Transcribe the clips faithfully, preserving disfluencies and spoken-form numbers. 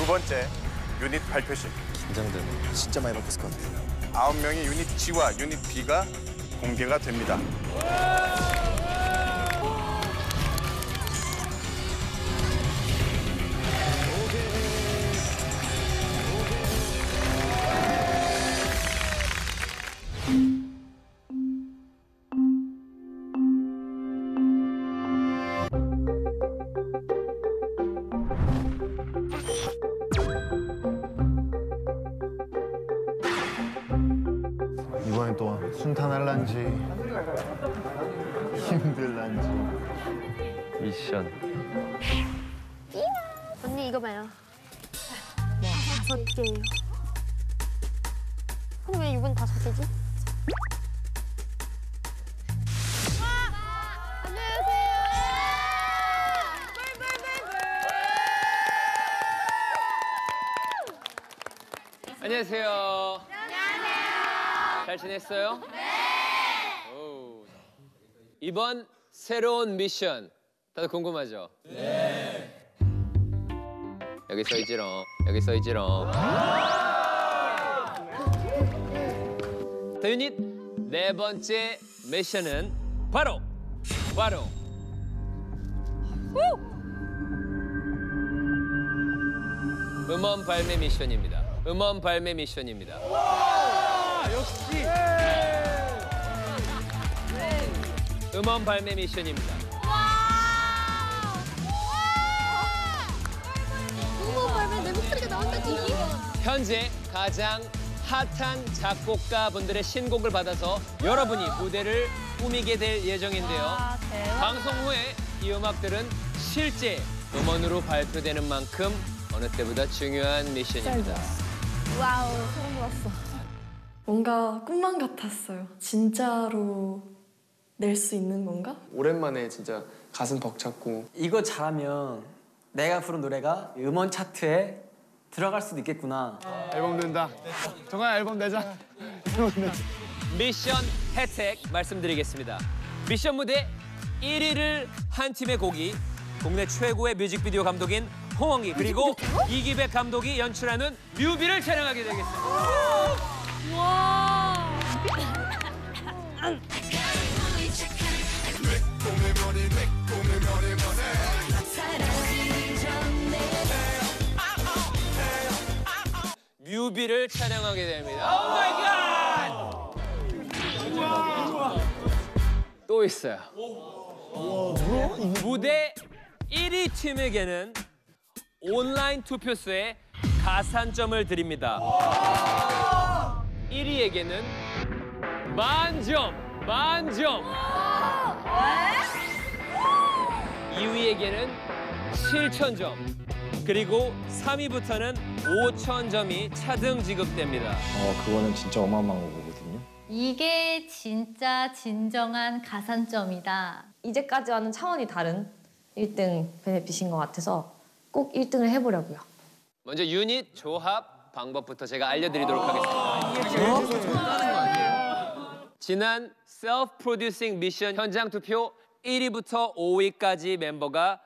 번째 유닛 발표식. 긴장되네. 진짜 많이 바뀌었을 것 같아. 아홉 명의 유닛 G와 유닛 B가 공개가 됩니다. 이번엔 또 순탄할란지 힘들란지. 미션. 언니 이거 봐요. 다섯 개예요. 근데 왜 이건 다섯 개지? 안녕하세요. 안녕하세요. 잘 지냈어요? 네. 오. 이번 새로운 미션 다들 궁금하죠? 네. 여기 써있지롱. 여기 써있지롱. 자, 유닛 네 번째 미션은 바로 바로 음원 발매 미션입니다. 음원 발매 미션입니다. 와, 역시. 음원 발매 미션입니다. 음원 발매 내 목소리가 나온다 지금. 현재 가장 핫한 작곡가분들의 신곡을 받아서 여러분이 무대를 꾸미게 될 예정인데요. 아, 방송 후에 이 음악들은 실제 음원으로 발표되는 만큼 어느 때보다 중요한 미션입니다. 와우, 소름 돋았어. 뭔가 꿈만 같았어요. 진짜로 낼 수 있는 건가? 오랜만에 진짜 가슴 벅찼고. 이거 잘하면 내가 부른 노래가 음원 차트에 들어갈 수도 있겠구나. 앨범 낸다. 정말 앨범 내자. 미션 혜택 말씀드리겠습니다. 미션 무대 일 위를 한 팀의 곡이 국내 최고의 뮤직비디오 감독인 홍원기 그리고 이기백 감독이 연출하는 뮤비를 촬영하게 되겠습니다. 와. 뮤비를 촬영하게 됩니다. 오 마이 갓! 또 있어요. 무대 일 위 팀에게는 온라인 투표수에 가산점을 드립니다. 일 위에게는 만점, 만점. 이 위에게는 칠천 점. 그리고 삼 위부터는 오천 점이 차등 지급됩니다. 어, 그거는 진짜 어마어마한 거거든요. 이게 진짜 진정한 가산점이다. 이제까지와는 차원이 다른 일 등 베네핏인 것 같아서 꼭 일 등을 해보려고요. 먼저 유닛 조합 방법부터 제가 알려드리도록 하겠습니다. 지난 셀프 프로듀싱 미션 현장 투표 일 위부터 오 위까지 멤버가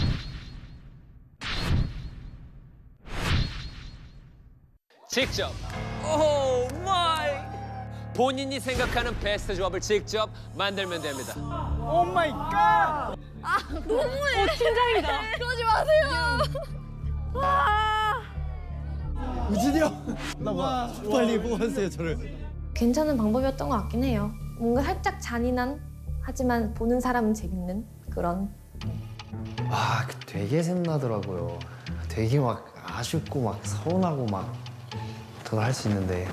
직접 오 마이 본인이 생각하는 베스트 조합을 직접 만들면 됩니다. 오 마이 갓! 아, 너무해. 어, 팀장이다. 그러지 마세요. 와. 우진이 형! 나 봐. 빨리 뽑아주세요, 저를. 괜찮은 방법이었던 것 같긴 해요. 뭔가 살짝 잔인한 하지만 보는 사람은 재밌는 그런. 아, 되게 샘나더라고요. 되게 막 아쉽고 막 서운하고 막 더 할 수 있는데.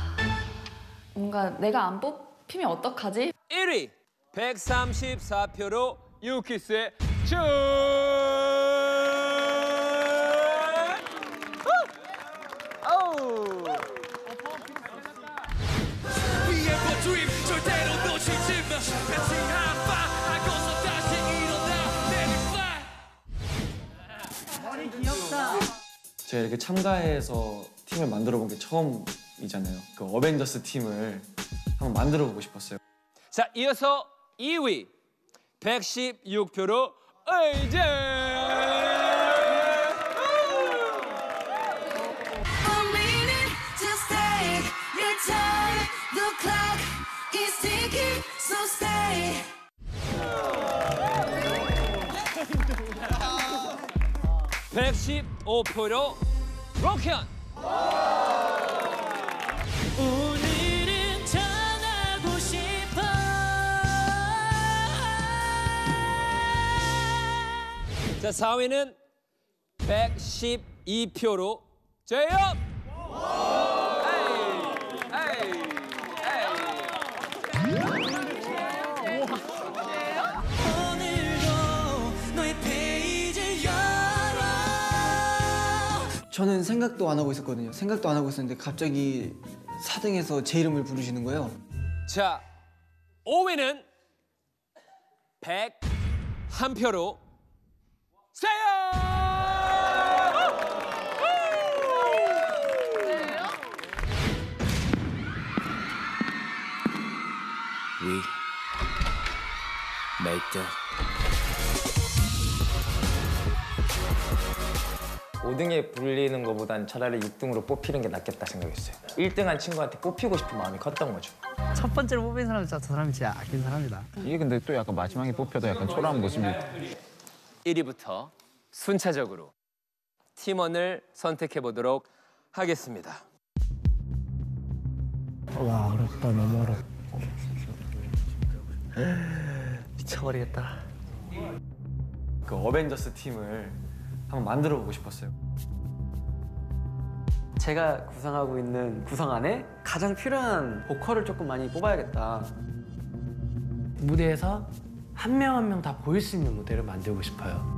뭔가 내가 안 뽑히면 어떡하지? 일 위 백삼십사 표로 유키스의 준. 제가 이렇게 참가해서 팀을 만들어 본 게 처음이잖아요. 그 어벤져스 팀을 한번 만들어 보고 싶었어요. 자, 이어서 이 위 백십육 표로 에이제. 백십오 표로 로키언. 오늘은 전하고 싶어. 자, 사 위는 백십이 표로 제이홉. 에이, 에이, 에이. 오늘도 너의 페이지를 열어. 저는 생각도 안 하고 있었거든요. 생각도 안 하고 있었는데 갑자기 사 등에서 제 이름을 부르시는 거예요. 자, 오 위는 백일 표로 세요. We made that. 오 등에 불리는 것보단 차라리 육 등으로 뽑히는 게 낫겠다 생각했어요. 일 등한 친구한테 뽑히고 싶은 마음이 컸던 거죠. 첫 번째로 뽑힌 사람 진짜 저 사람이 진짜 아낀 사람이다. 이게 근데 또 약간 마지막에 뽑혀도 약간 초라한 모습이. 일 위부터 순차적으로 팀원을 선택해 보도록 하겠습니다. 와 어렵다 너무 어렵다. 미쳐버리겠다. 그 어벤져스 팀을 한번 만들어 보고 싶었어요. 제가 구상하고 있는 구성 안에 가장 필요한 보컬을 조금 많이 뽑아야겠다. 무대에서 한 명 한 명 다 보일 수 있는 무대를 만들고 싶어요.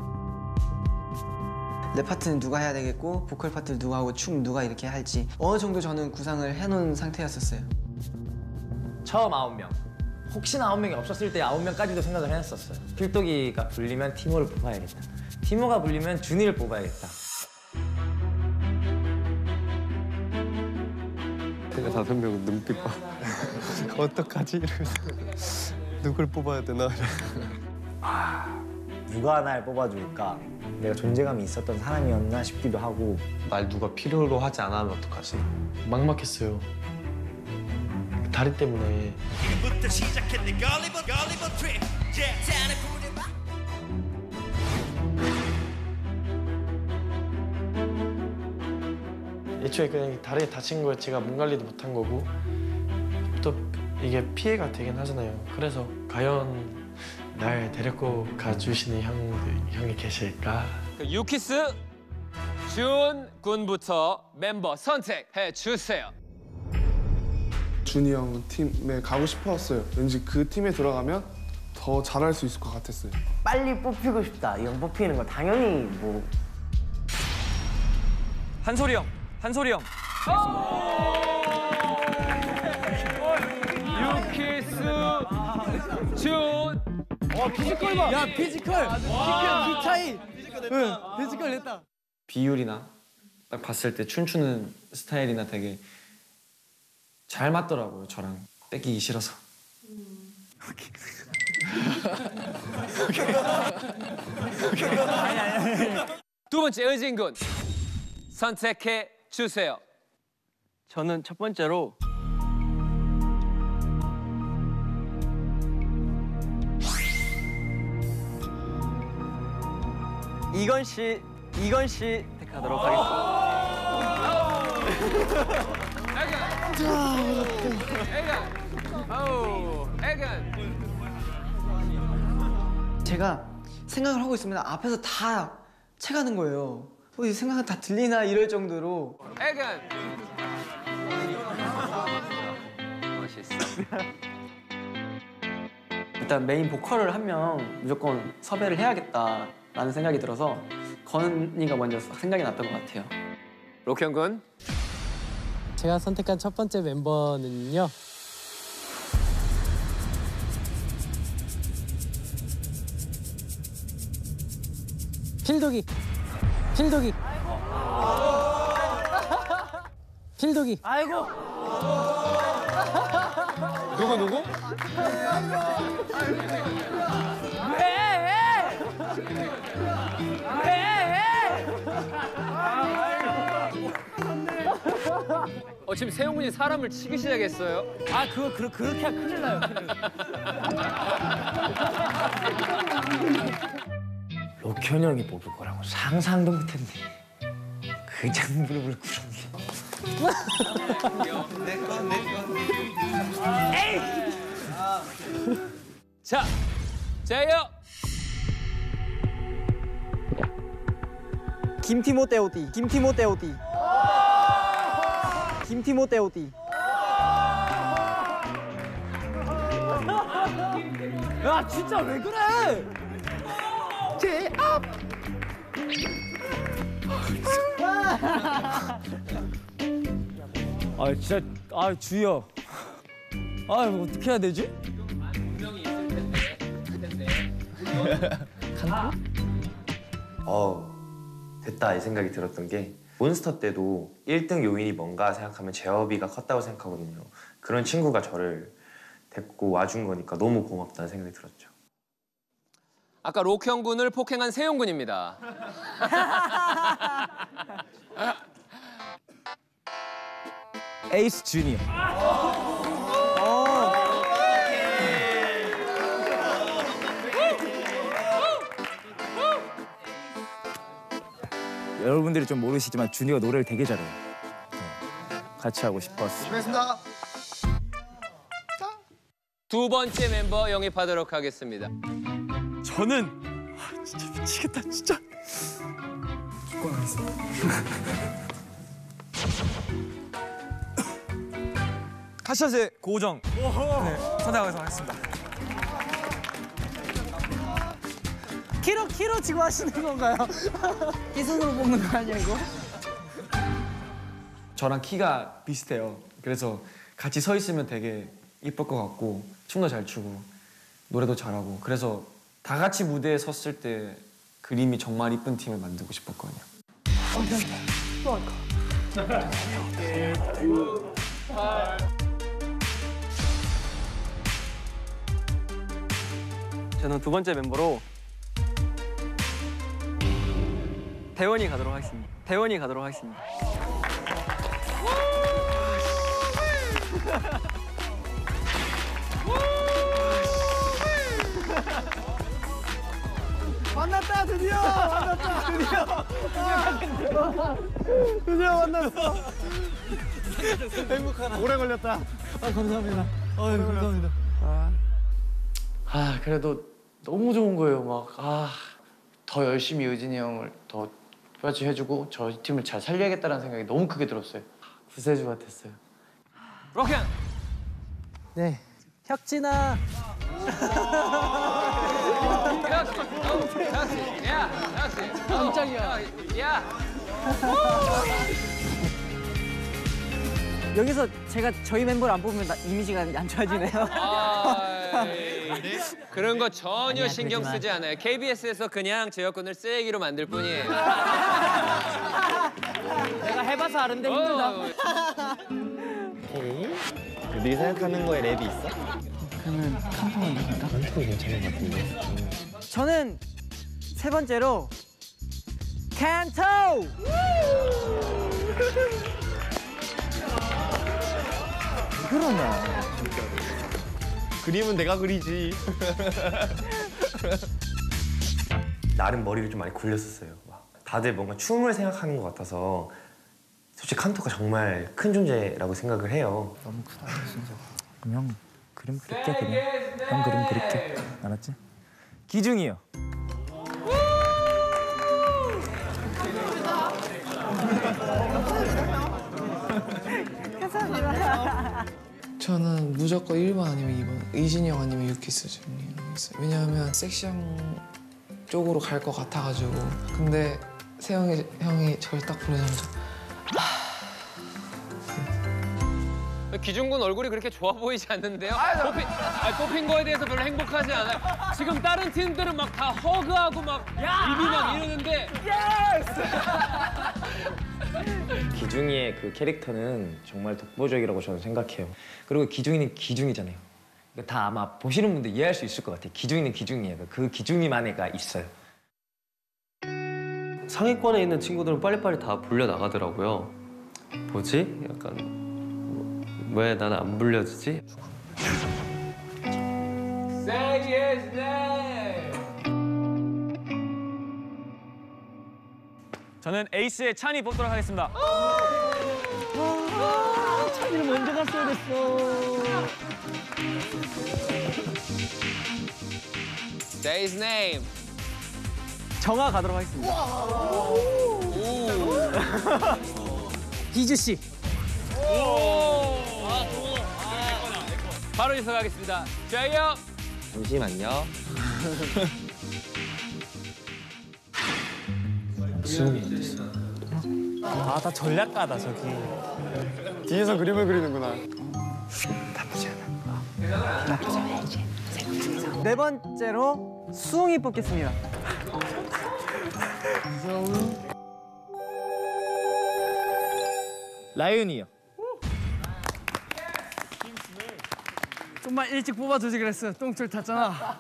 내 파트는 누가 해야 되겠고 보컬 파트를 누가 하고 춤 누가 이렇게 할지 어느 정도 저는 구상을 해놓은 상태였었어요. 처음 아홉 명. 혹시나 아홉 명이 없었을 때 아홉 명까지도 생각을 해놨었어요. 필독이가 불리면 티모를 뽑아야겠다. 티모가 불리면 준이를 뽑아야겠다. 제가 다섯 명은 눈빛 봐. 어떡하지? 이러면서 누굴 뽑아야 되나? 아, 누가 날 뽑아줄까? 내가 존재감이 있었던 사람이었나 싶기도 하고. 날 누가 필요로 하지 않으면 어떡하지? 막막했어요. 다리 때문에. 부터 시작했네 걸리버 걸리버 트립. 애초에 그냥 다리에 다친 걸 제가 몸 관리도 못한 거고 또 이게 피해가 되긴 하잖아요. 그래서 과연 날 데리고 가주시는 형, 형이 계실까? 그 유키스 준 군부터 멤버 선택해 주세요. 준이 형 팀에 가고 싶었어요. 왠지 그 팀에 들어가면 더 잘할 수 있을 것 같았어요. 빨리 뽑히고 싶다. 이 형 뽑히는 거 당연히 뭐. 한소리 형, 한소리 형. 유키스 준. 어 피지컬 봐. 야 피지컬. 키 차이. 응 피지컬 했다. 비율이나 딱 봤을 때 춤추는 스타일이나 되게 잘 맞더라고요. 저랑 뺏기기 싫어서. 두 번째 의진 군 선택해 주세요. 저는 첫 번째로 이건 씨, 이건 씨 택하도록 하겠습니다. 제가 생각을 하고 있으면 앞에서 다 채가는 거예요. 어, 이 생각은 다 들리나 이럴 정도로. 에간. 멋있어. 일단 메인 보컬을 한 명 무조건 섭외를 해야겠다라는 생각이 들어서 건이가 먼저 생각이 났던 것 같아요. 로키언 군. 제가 선택한 첫 번째 멤버는요. 필독이. 필독이. 필독이. 아이고. 누구 누구? 왜? 왜? 어 지금 세용군이 사람을 치기 시작했어요. 아 그거 그, 그렇게 하면 큰일 나요. 큰일. 록현 형이 뽑을 거라고 상상도 못했네. 그냥 무릎을 꿇었네. 자, 자요. 김티모테오디, 김티모테오디, 김티모테오디. 야 진짜 왜 그래? 제압. 아 진짜 아 주여. 아 이거 어떻게 해야 되지? 분명히 있을 텐데. 텐데. 어 됐다 이 생각이 들었던 게 몬스터 때도 일 등 요인이 뭔가 생각하면 재업이가 컸다고 생각하거든요. 그런 친구가 저를 데리고 와준 거니까 너무 고맙다는 생각이 들었죠. 아까 록형 군을 폭행한 세용 군입니다. 에이스 주니어. 여러분들이 좀 모르시지만 주니어가 노래를 되게 잘해요. 네. 같이 하고 싶었어요. 수고했습니다. 두 번째 멤버 영입하도록 하겠습니다. 저는 아, 진짜 미치겠다 진짜. 축구 안 했어. 카샷의 고정 네, 선택해서 하겠습니다. 키로 키로 지고 하시는 건가요? 이 손으로 뽑는 거 아니야 이거? 저랑 키가 비슷해요. 그래서 같이 서 있으면 되게 이쁠 것 같고 춤도 잘 추고 노래도 잘하고 그래서 다 같이 무대에 섰을 때 그림이 정말 이쁜 팀을 만들고 싶었거든요. 저는 두 번째 멤버로 대원이 가도록 하겠습니다. 대원이 가도록 하겠습니다. 만났다 드디어 만났다 드디어 드디어 만났어. 행복하다. 오래 걸렸다. 아 감사합니다. 아 감사합니다. 아, 아 그래도 너무 좋은 거예요. 막 아 더 열심히 유진이 형을 더 같이 해주고 저희 팀을 잘 살려야겠다는 생각이 너무 크게 들었어요. 구세주 같았어요. 록형. 네. 혁진아. 역시, 어, 역시, 야, 역시. 깜짝이야. 야. 여기서 제가 저희 멤버를 안 뽑으면 나 이미지가 안 좋아지네요. 아, 그런 거 전혀 아니야, 신경 그러지 마. 쓰지 않아요. 케이비에스에서 그냥 제 여건을 쓰레기로 만들 뿐이에요. 내가 해봐서 아는데 힘들다. 오케이. 네가 생각하는 거에 랩이 있어? 그러면 칸토가 누굴까? 칸토 괜찮은 것 같은데. 저는 세 번째로 칸토! 그러나. 그림은 내가 그리지. 나름 머리를 좀 많이 굴렸었어요. 막 다들 뭔가 춤을 생각하는 것 같아서 솔직히 칸토가 정말 큰 존재라고 생각을 해요. 너무 크다 진짜. 그럼 형 그림 그릴게 그냥. 형 그림 그릴게. 알았지? 기중이요. 저는 무조건 일 번 아니면 이 번 이진이 형 아니면 유키스 중에 있어요. 왜냐하면 섹시한 쪽으로 갈 것 같아가지고. 근데 세영이 형이 저를 딱 보내자마자 기중군 얼굴이 그렇게 좋아 보이지 않는데요? 뽑힌, 아니, 뽑힌 거에 대해서 별로 행복하지 않아요. 지금 다른 팀들은 막 다 허그하고 막 입이 막 이러는데 기중이의 그 캐릭터는 정말 독보적이라고 저는 생각해요. 그리고 기중이는 기중이잖아요. 그러니까 다 아마 보시는 분들 이해할 수 있을 것 같아요. 기중이는 기중이에요. 그 기중이만의가 있어요. 상위권에 있는 친구들은 빨리빨리 다 불려 나가더라고요. 뭐지? 약간 왜 나는 안 불려지지? Say his name. 저는 에이스의 찬이 뽑도록 하겠습니다. 찬이는 먼저 갔어야 됐어. Say his name. 정아 가도록 하겠습니다. 희주 씨. 바로 이어가겠습니다. 저희요. 잠시만요. 아, 다 전략가다 저기. 뒤에서 그림을 그리는구나. 나쁘지 않아. 나쁘지 않아 이제. 네 번째로 수웅이 뽑겠습니다. 라윤이요. 좀만 일찍 뽑아주지 그랬어. 똥줄 탔잖아.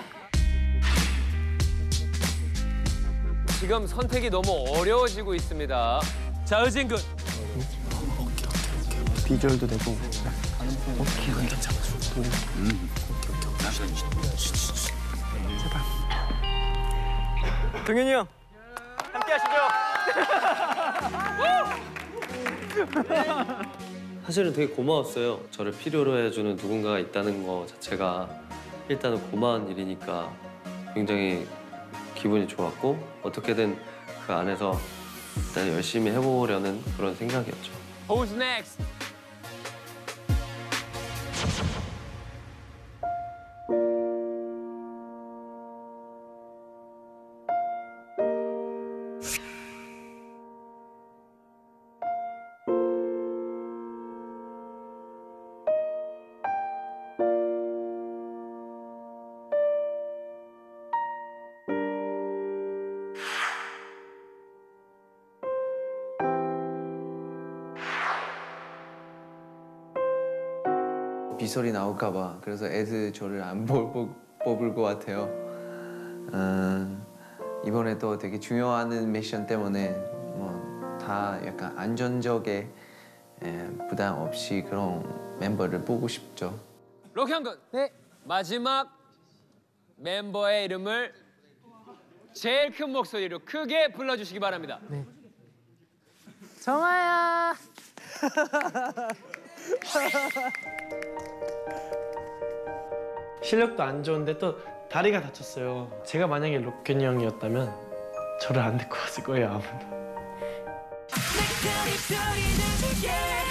지금 선택이 너무 어려워지고 있습니다. 자, 의진군. 비주얼도 되고. 오케이, 오케이. 동현이 형, 함께 하시죠. 사실은 되게 고마웠어요. 저를 필요로 해주는 누군가가 있다는 거 자체가 일단은 고마운 일이니까 굉장히 기분이 좋았고 어떻게든 그 안에서 일단 열심히 해보려는 그런 생각이었죠. Who's next? 비설이 나올까봐 그래서 애들 저를 안 뽑을 것 같아요. 음, 이번에 또 되게 중요한 미션 때문에 뭐 다 약간 안전적에 에, 부담 없이 그런 멤버를 보고 싶죠. 록현군. 네. 마지막 멤버의 이름을 제일 큰 목소리로 크게 불러주시기 바랍니다. 네. 정아야. 실력도 안 좋은데 또 다리가 다쳤어요. 제가 만약에 록현이 형이었다면 저를 안 데리고 왔을 거예요, 아무도. 내 편이 소리 내줄게